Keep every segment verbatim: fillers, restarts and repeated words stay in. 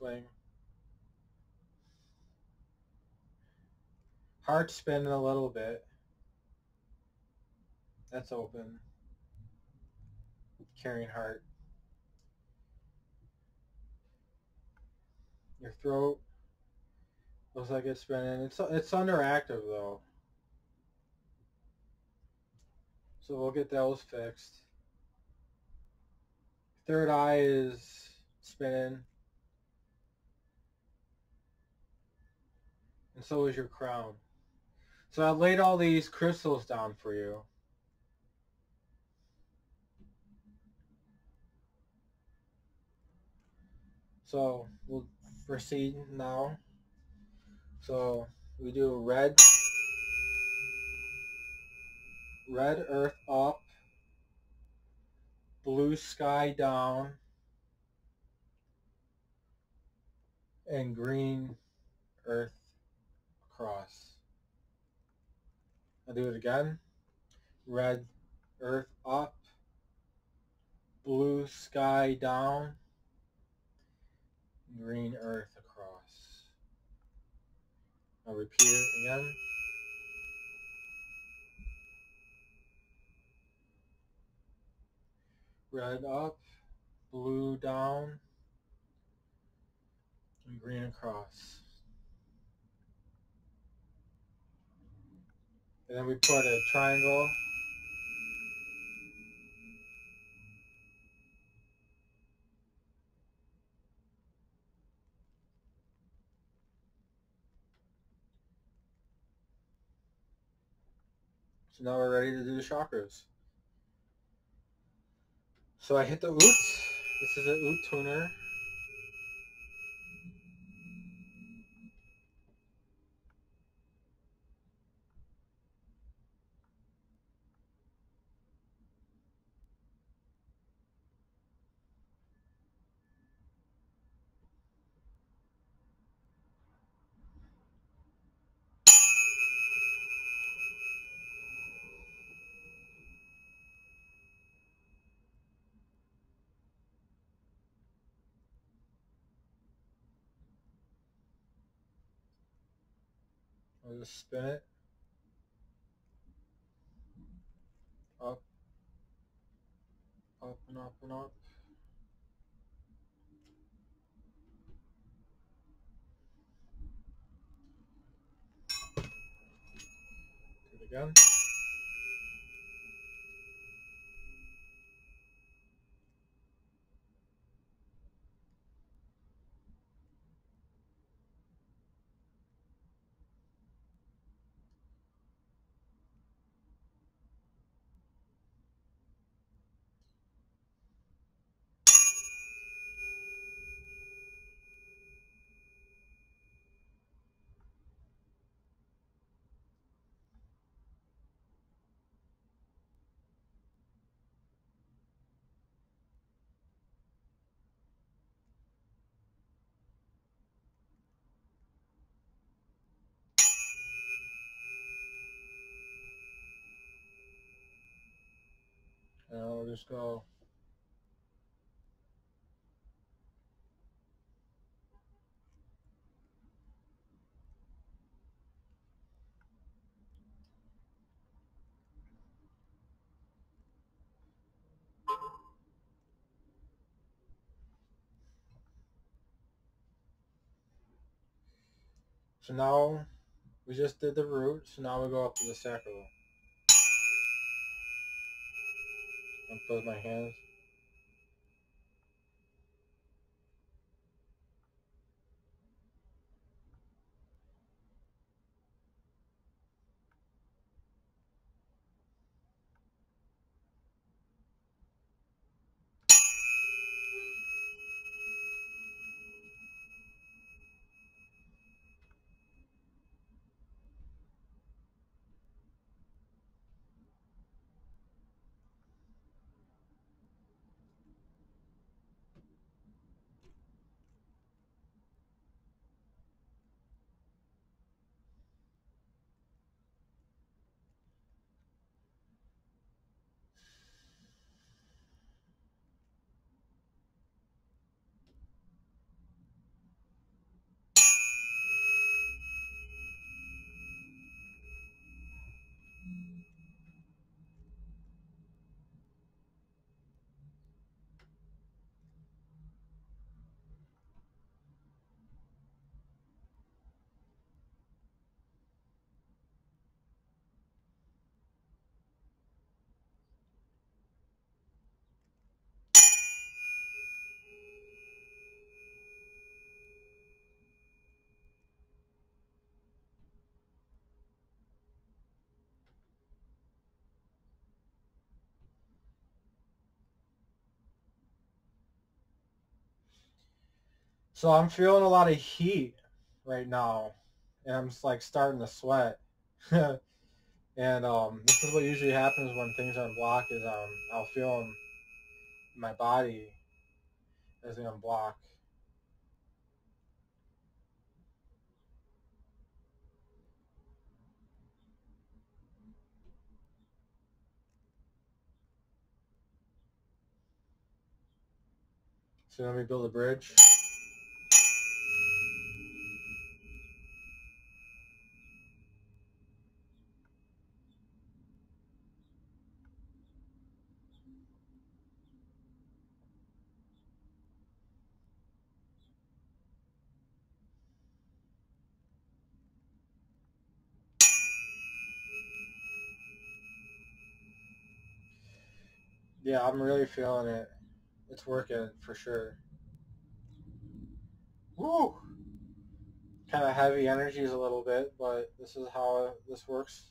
swing. Heart spinning a little bit. That's open. Carrying heart. Your throat looks like it's spinning. It's it's underactive though. So we'll get those fixed. Third eye is spinning. And so is your crown. So I laid all these crystals down for you. So we'll proceed now. So we do red, red earth up, blue sky down, and green earth across. I'll do it again. Red earth up, blue sky down, green earth across. I'll repeat it again. Red up, blue down, and green across. And then we put a triangle. So now we're ready to do the chakras. So I hit the oot. This is an oot tuner. I'll just spin it. Up, up and up and up. Do it again. And I'll just go. So now we just did the root, so now we go up to the sacral. I'll put my hands. So I'm feeling a lot of heat right now, and I'm just like starting to sweat. And um, this is what usually happens when things are in block. Is um, I'll feel them in my body as they unblock. So let me build a bridge. Yeah, I'm really feeling it. It's working for sure. Woo! Kind of heavy energies a little bit, but this is how this works.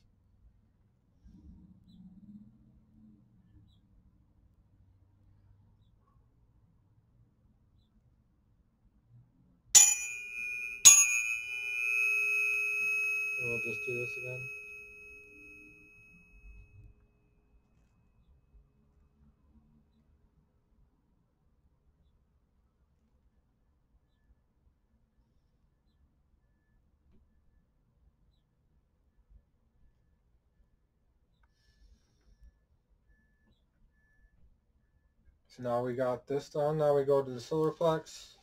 And we'll just do this again. So now we got this done. Now we go to the solar plex.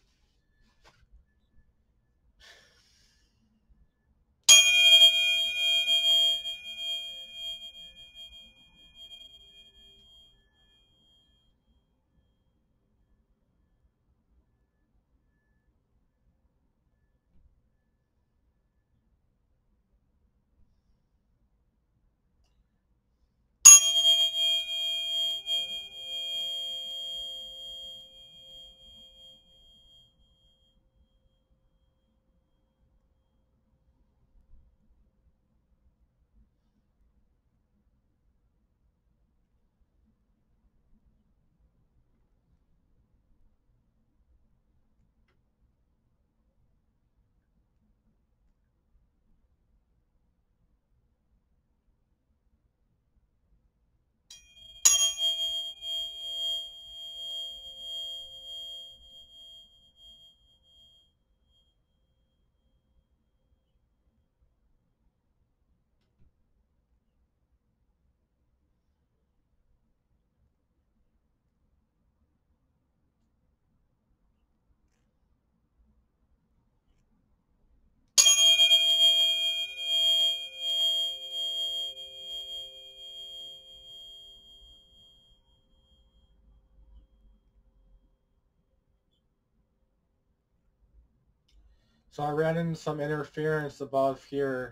So I ran into some interference above here.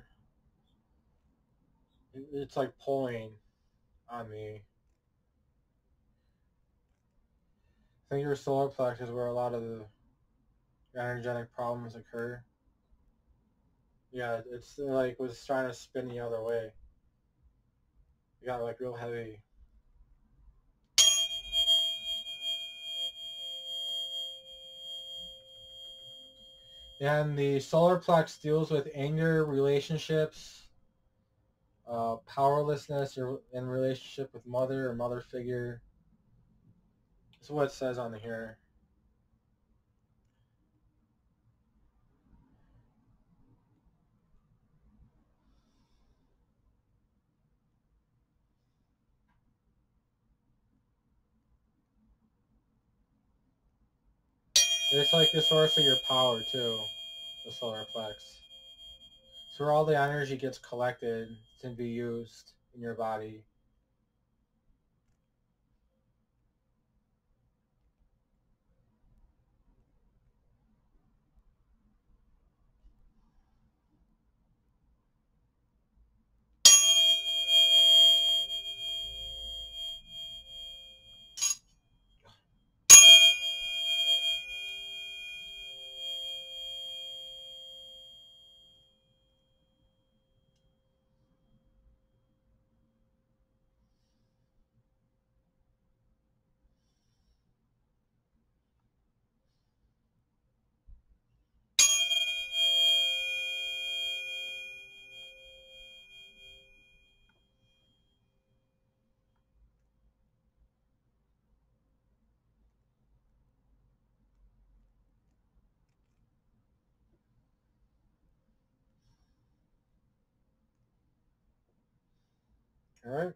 It's like pulling on me. I think your solar plex is where a lot of the energetic problems occur. Yeah, it's like was trying to spin the other way. It got like real heavy. And the solar plex deals with anger, relationships, uh, powerlessness, or in relationship with mother or mother figure. That's what it says on here. It's like the source of your power too, the solar plex. It's where all the energy gets collected to be used in your body. All right.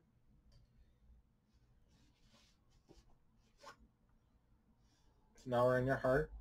So now we're in your heart.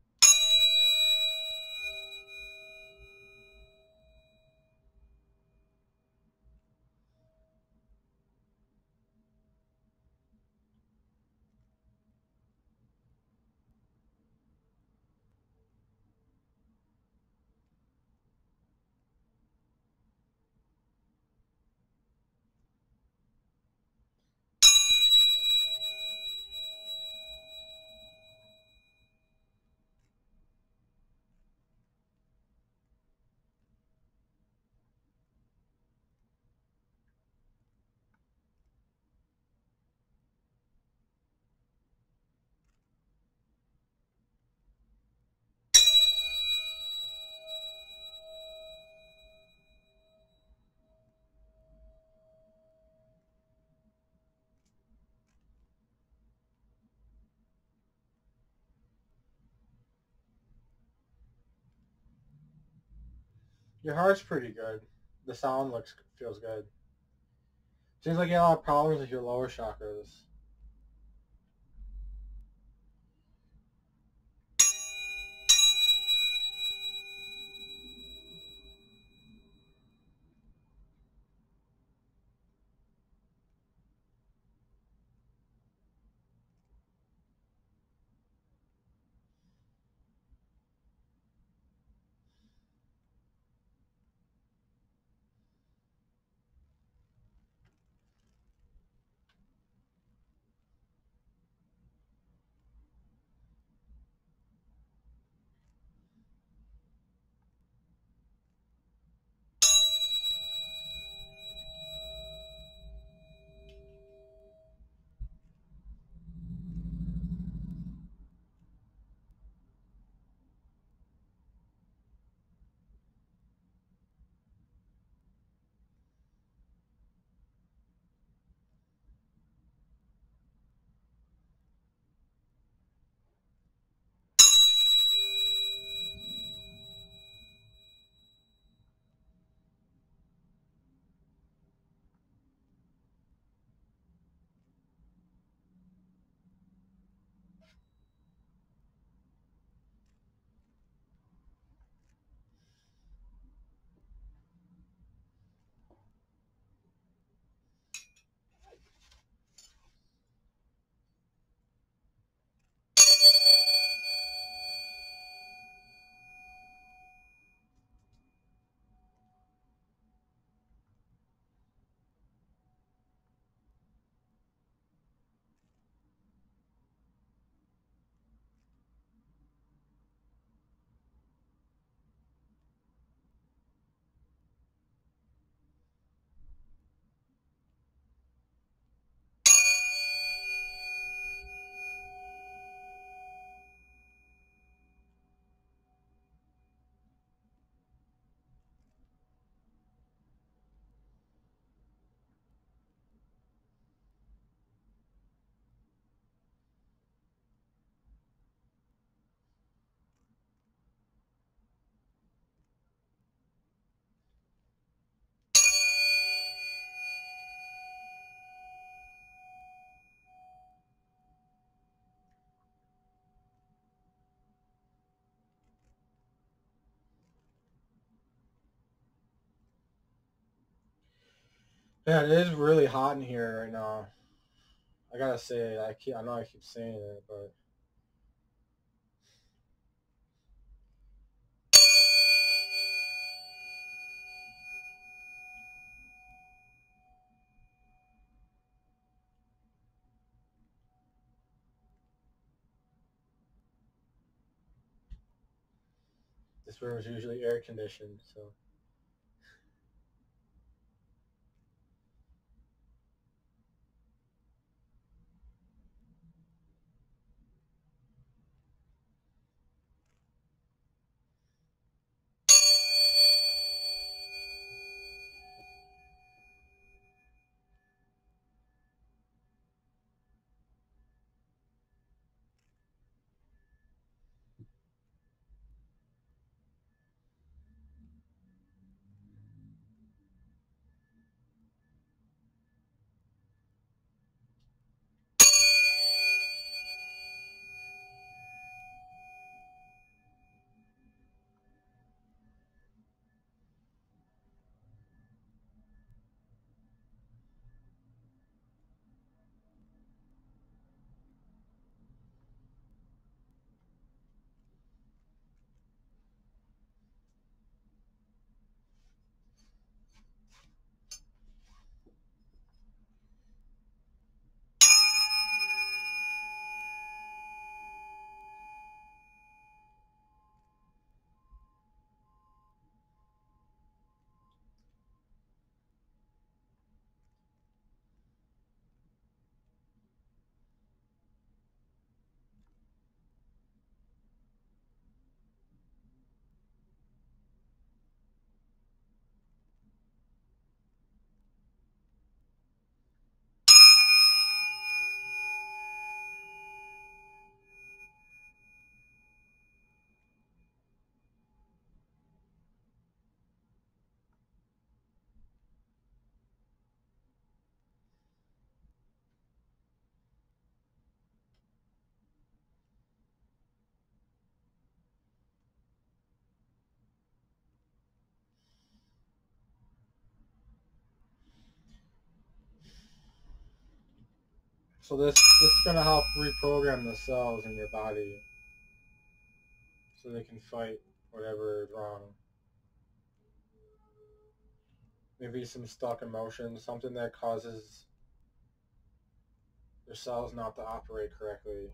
Your heart's pretty good. The sound looks feels good. Seems like you have a lot of problems with your lower chakras. Yeah, it is really hot in here right now. I gotta say, I keep, I know I keep saying it, but this room is usually air conditioned, so. So this this is gonna help reprogram the cells in your body so they can fight whatever is wrong. Maybe some stuck emotions, something that causes your cells not to operate correctly.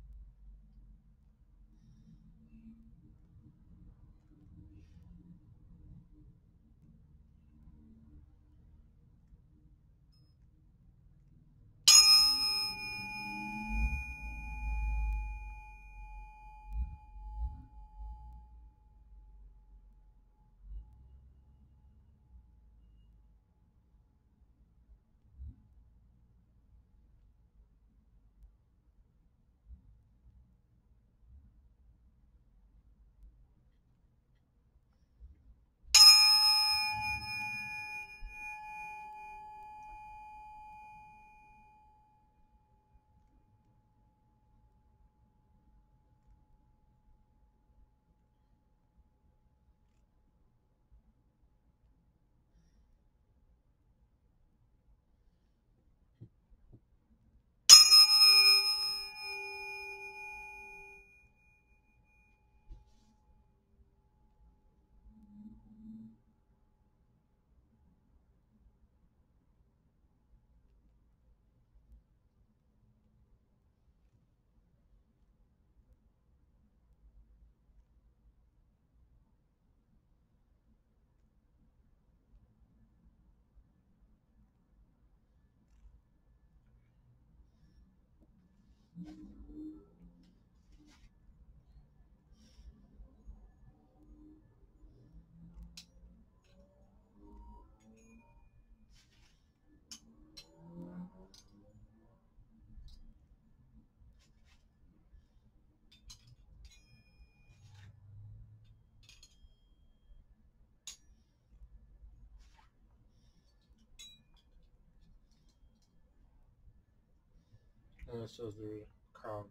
And this is the crown.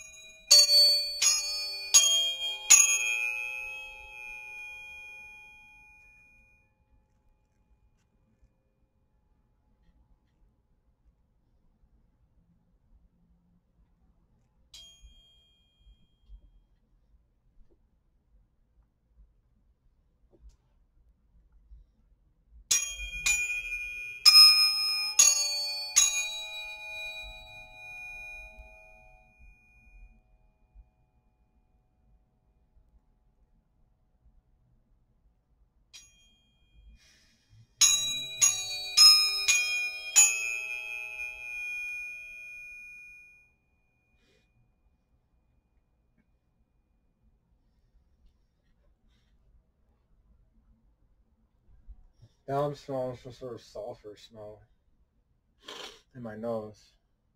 Now I'm smelling some sort of sulfur smell in my nose.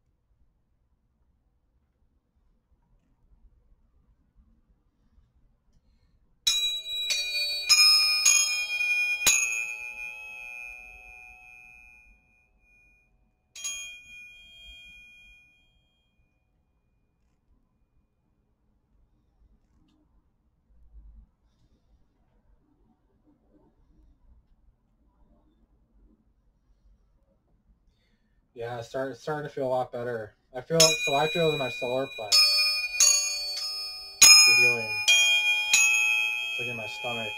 Yeah, it's, start, it's starting to feel a lot better. I feel so. I feel in my solar plex, the healing. It's like in my stomach.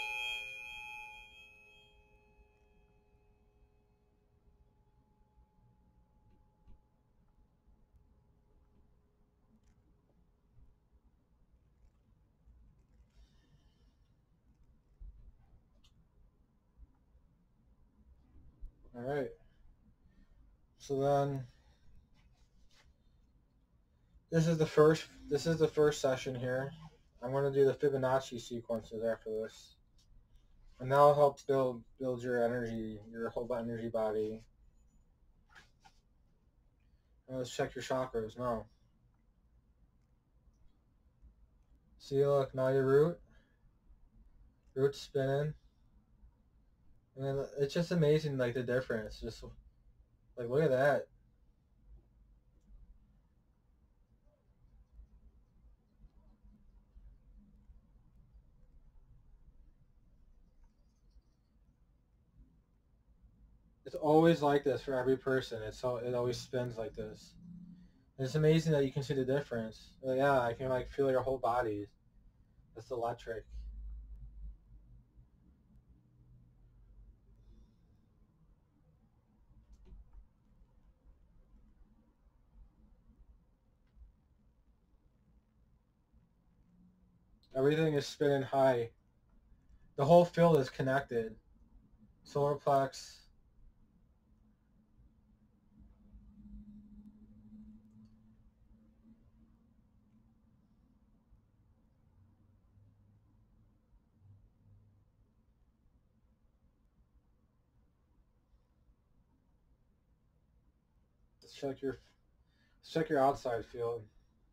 All right. So then, this is the first. This is the first session here. I'm going to do the Fibonacci sequences after this, and that'll help build build your energy, your whole energy body. And let's check your chakras now. See, look, now your root, root's spinning, and then it's just amazing, like the difference. Just like look at that. It's always like this for every person. It's all, it always spins like this. It's amazing that you can see the difference. Uh, yeah, I can like feel your whole body. It's electric. Everything is spinning high. The whole field is connected. Solar plex. Let's check your let's check your outside field.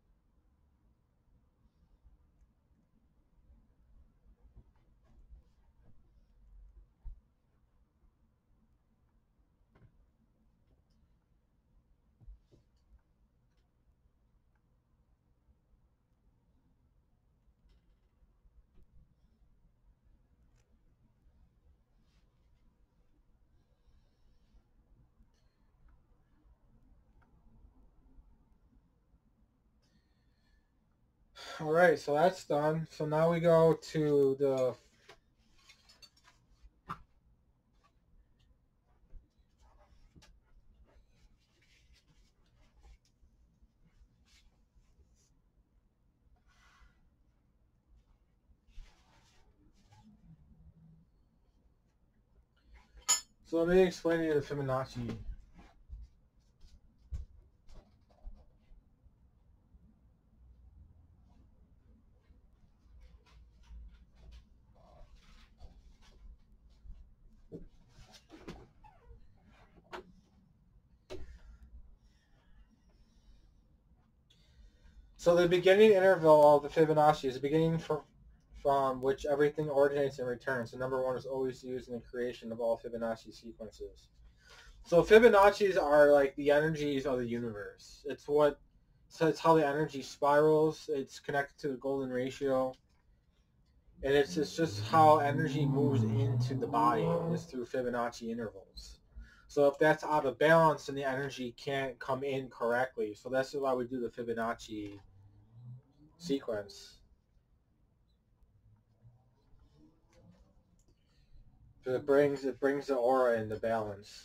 All right, so that's done. So now we go to the so let me explain to you the Fibonacci. So the beginning interval of the Fibonacci is the beginning from, from which everything originates and returns. The number one is always used in the creation of all Fibonacci sequences. So Fibonacci's are like the energies of the universe. It's what, so it's how the energy spirals. It's connected to the golden ratio. And it's, it's just how energy moves into the body is through Fibonacci intervals. So if that's out of balance, then the energy can't come in correctly. So that's why we do the Fibonacci sequence. It brings it brings the aura into balance.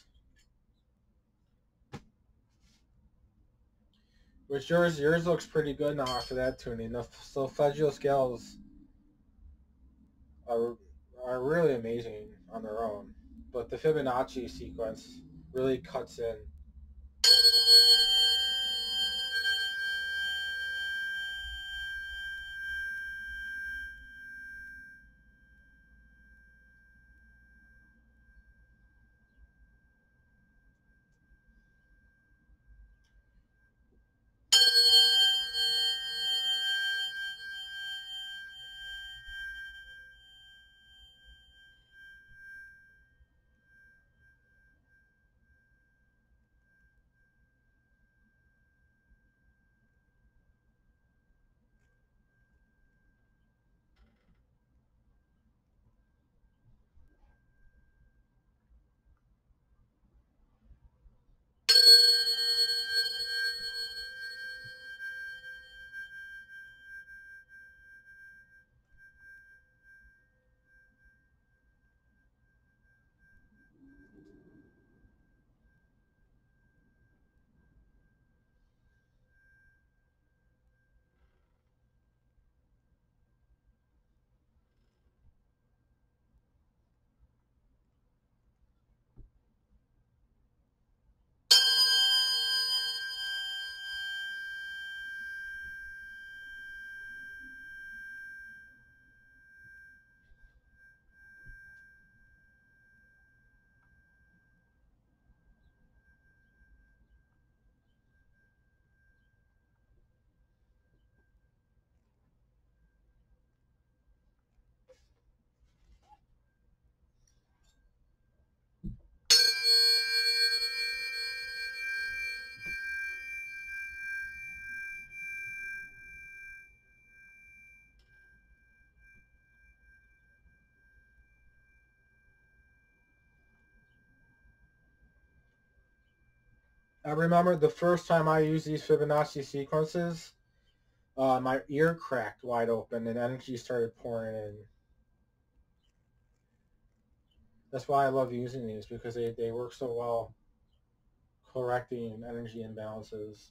Which yours yours looks pretty good now after that tuning. The solfeggio scales are are really amazing on their own, but the Fibonacci sequence really cuts in. I remember the first time I used these Fibonacci sequences, uh, my ear cracked wide open and energy started pouring in. That's why I love using these, because they, they work so well correcting energy imbalances.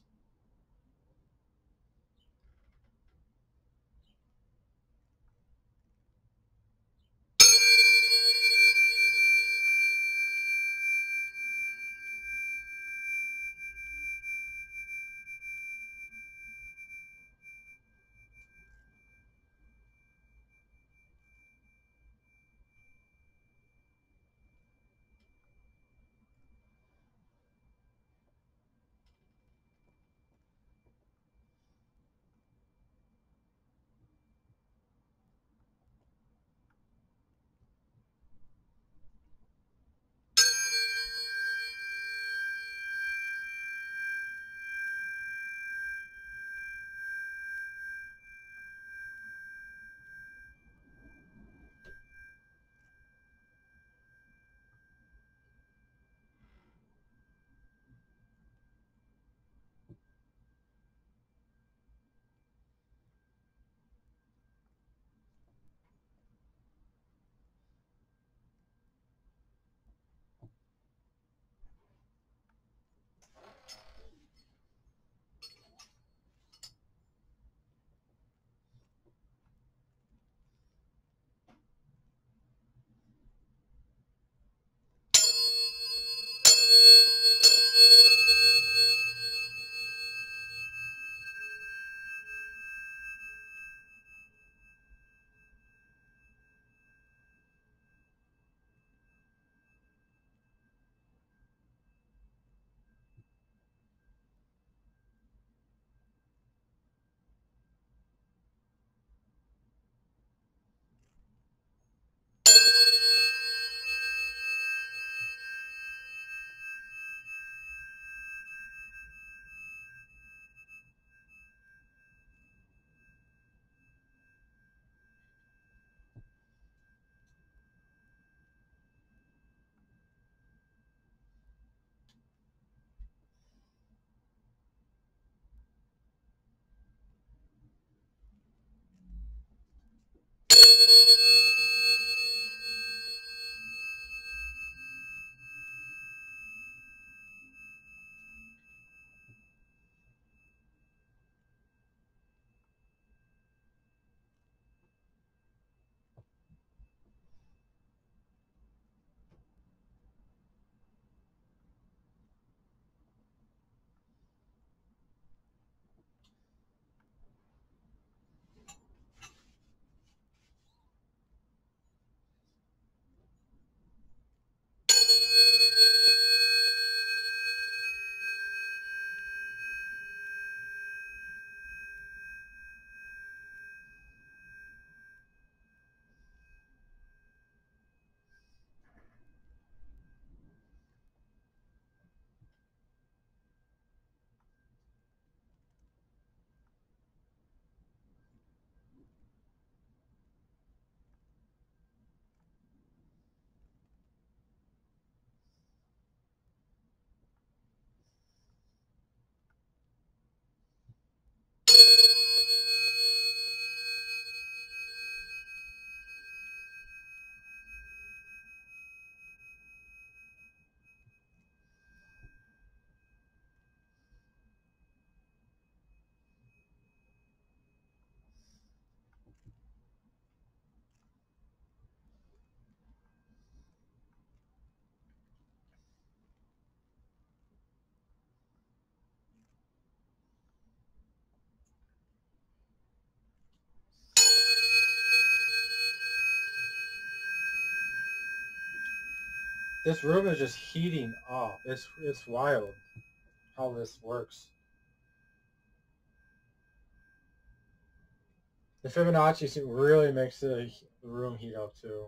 This room is just heating up. It's it's wild how this works. The Fibonacci really makes the room heat up too.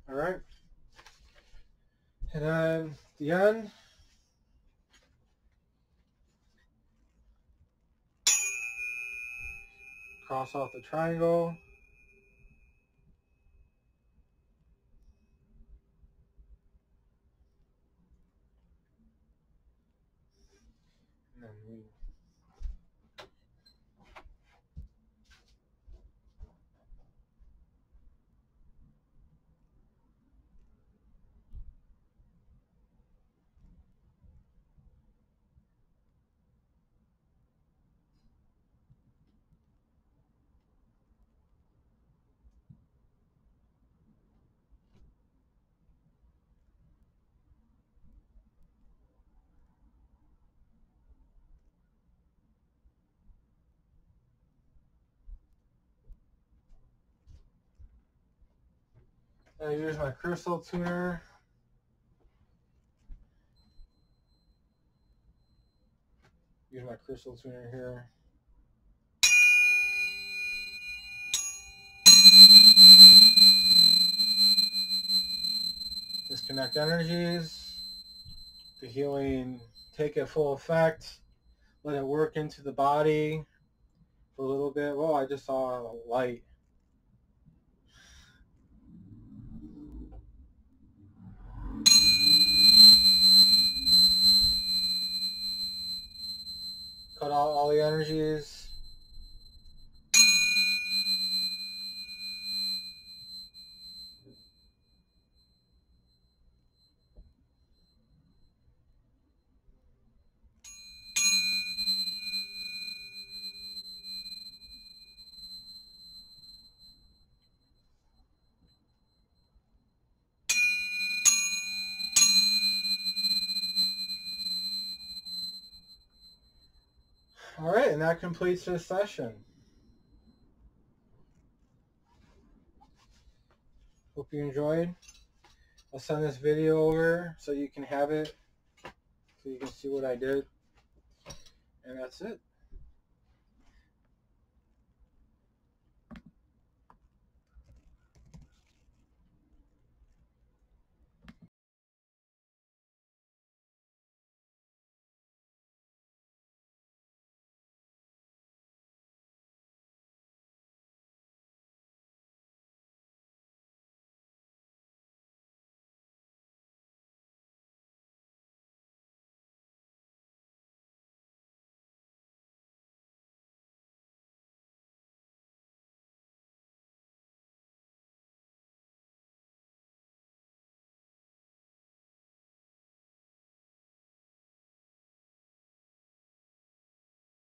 All right. And then the end. Cross off the triangle. And then we I use my crystal tuner. Use my crystal tuner here. Disconnect energies. The healing take a full effect. Let it work into the body for a little bit. Whoa, I just saw a light. Cut out all the energies. All right, and that completes this session. Hope you enjoyed. I'll send this video over so you can have it, so you can see what I did. And that's it.